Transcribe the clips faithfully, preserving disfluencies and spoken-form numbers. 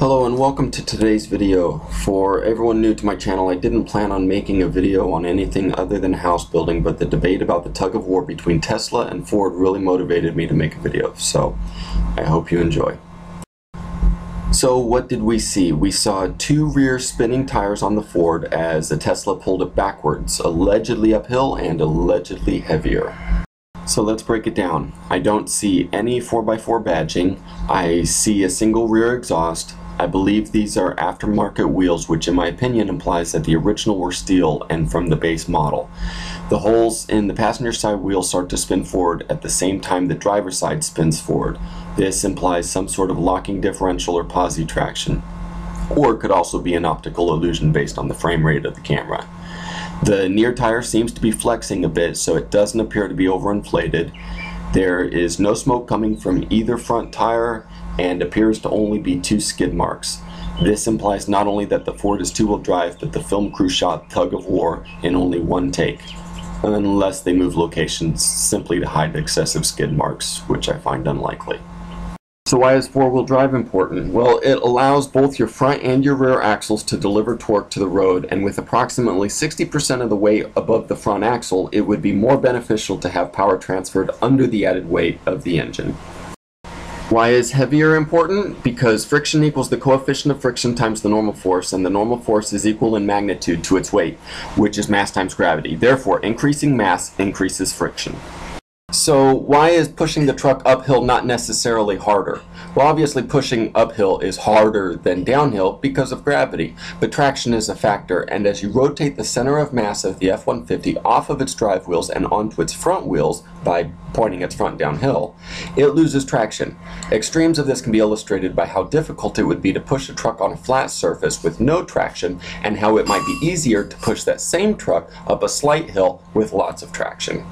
Hello and welcome to today's video. For everyone new to my channel, I didn't plan on making a video on anything other than house building, but the debate about the tug of war between Tesla and Ford really motivated me to make a video, so I hope you enjoy. So what did we see? We saw two rear spinning tires on the Ford as the Tesla pulled it backwards, allegedly uphill and allegedly heavier. So let's break it down. I don't see any four by four badging. I see a single rear exhaust. I believe these are aftermarket wheels, which in my opinion implies that the original were steel and from the base model. The holes in the passenger side wheels start to spin forward at the same time the driver's side spins forward. This implies some sort of locking differential or posi traction, or it could also be an optical illusion based on the frame rate of the camera. The near tire seems to be flexing a bit, so it doesn't appear to be overinflated. There is no smoke coming from either front tire and appears to only be two skid marks. This implies not only that the Ford is two-wheel drive, but the film crew shot tug of war in only one take, unless they move locations simply to hide excessive skid marks, which I find unlikely. So why is four-wheel drive important? Well, it allows both your front and your rear axles to deliver torque to the road, and with approximately sixty percent of the weight above the front axle, it would be more beneficial to have power transferred under the added weight of the engine. Why is heavier important? Because friction equals the coefficient of friction times the normal force, and the normal force is equal in magnitude to its weight, which is mass times gravity. Therefore, increasing mass increases friction. So why is pushing the truck uphill not necessarily harder? Well, obviously pushing uphill is harder than downhill because of gravity, but traction is a factor, and as you rotate the center of mass of the F one fifty off of its drive wheels and onto its front wheels by pointing its front downhill, it loses traction. Extremes of this can be illustrated by how difficult it would be to push a truck on a flat surface with no traction, and how it might be easier to push that same truck up a slight hill with lots of traction.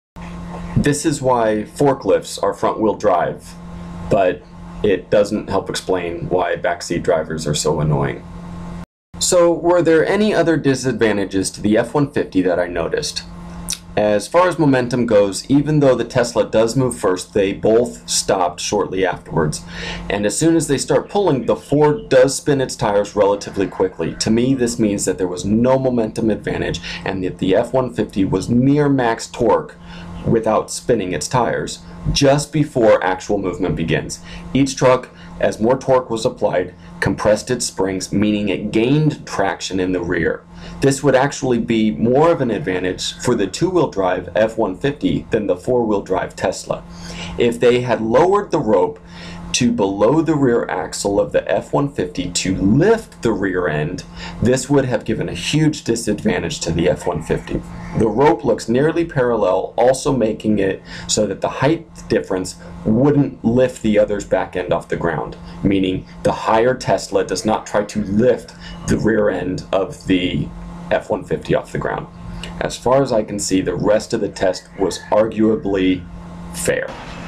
This is why forklifts are front-wheel drive, but it doesn't help explain why backseat drivers are so annoying. So, were there any other disadvantages to the F one fifty that I noticed? As far as momentum goes, even though the Tesla does move first, they both stopped shortly afterwards. And as soon as they start pulling, the Ford does spin its tires relatively quickly. To me, this means that there was no momentum advantage and that the F one fifty was near max torque without spinning its tires just before actual movement begins. Each truck, as more torque was applied, compressed its springs, meaning it gained traction in the rear. This would actually be more of an advantage for the two-wheel drive F one fifty than the four-wheel drive Tesla. If they had lowered the rope to below the rear axle of the F one fifty to lift the rear end, this would have given a huge disadvantage to the F one fifty. The rope looks nearly parallel, also making it so that the height difference wouldn't lift the other's back end off the ground, meaning the higher Tesla does not try to lift the rear end of the F one fifty off the ground. As far as I can see, the rest of the test was arguably fair.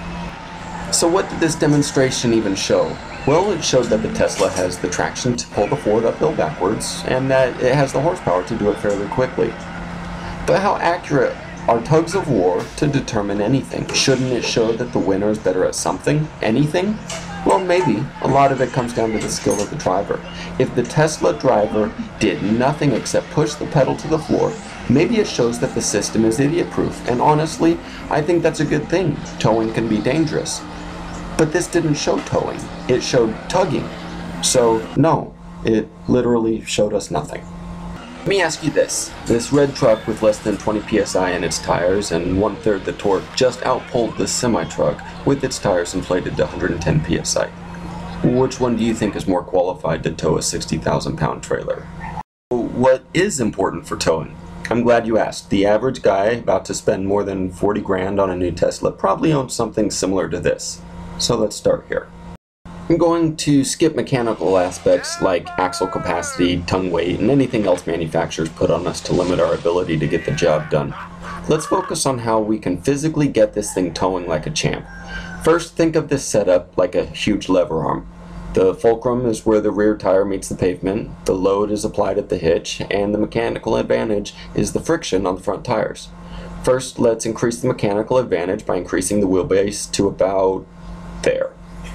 So what did this demonstration even show? Well, it showed that the Tesla has the traction to pull the Ford uphill backwards, and that it has the horsepower to do it fairly quickly. But how accurate are tugs of war to determine anything? Shouldn't it show that the winner is better at something? Anything? Well, maybe. A lot of it comes down to the skill of the driver. If the Tesla driver did nothing except push the pedal to the floor, maybe it shows that the system is idiot-proof, and honestly, I think that's a good thing. Towing can be dangerous. But this didn't show towing, it showed tugging. So, no, it literally showed us nothing. Let me ask you this. This red truck with less than twenty P S I in its tires and one-third the torque just outpulled this semi-truck with its tires inflated to one hundred ten P S I. Which one do you think is more qualified to tow a sixty thousand pound trailer? What is important for towing? I'm glad you asked. The average guy about to spend more than forty grand on a new Tesla probably owns something similar to this. So let's start here. I'm going to skip mechanical aspects like axle capacity, tongue weight, and anything else manufacturers put on us to limit our ability to get the job done. Let's focus on how we can physically get this thing towing like a champ. First, think of this setup like a huge lever arm. The fulcrum is where the rear tire meets the pavement, the load is applied at the hitch, and the mechanical advantage is the friction on the front tires. First, let's increase the mechanical advantage by increasing the wheelbase to about there.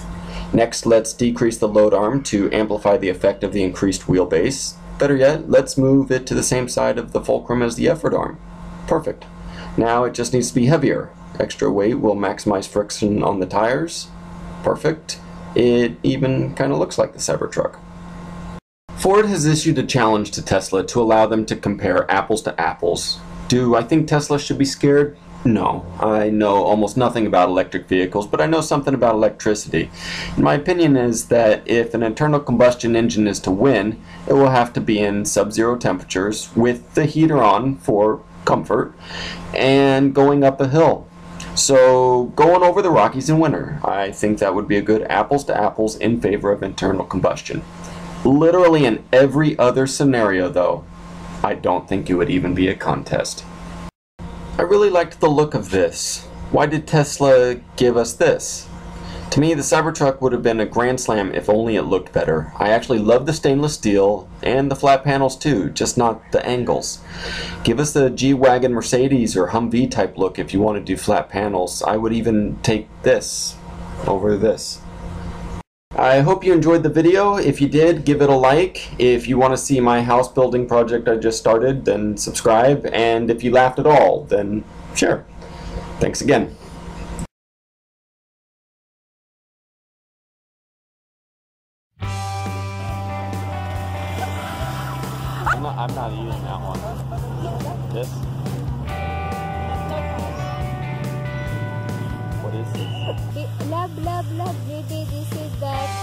Next, let's decrease the load arm to amplify the effect of the increased wheelbase. Better yet, let's move it to the same side of the fulcrum as the effort arm. Perfect. Now it just needs to be heavier. Extra weight will maximize friction on the tires. Perfect. It even kind of looks like the Cybertruck. Ford has issued a challenge to Tesla to allow them to compare apples to apples. Do I think Tesla should be scared? No. I know almost nothing about electric vehicles, but I know something about electricity. And my opinion is that if an internal combustion engine is to win, it will have to be in sub-zero temperatures with the heater on for comfort and going up a hill. So going over the Rockies in winter, I think that would be a good apples to apples in favor of internal combustion. Literally in every other scenario though, I don't think it would even be a contest. I really liked the look of this. Why did Tesla give us this? To me, the Cybertruck would have been a grand slam if only it looked better. I actually love the stainless steel and the flat panels too, just not the angles. Give us the G-Wagon Mercedes or Humvee type look if you want to do flat panels. I would even take this over this. I hope you enjoyed the video. If you did, give it a like. If you want to see my house building project I just started, then subscribe. And if you laughed at all, then share. Thanks again. I'm not, I'm not using that one. This? What is this? Love, love, love, baby, this is that.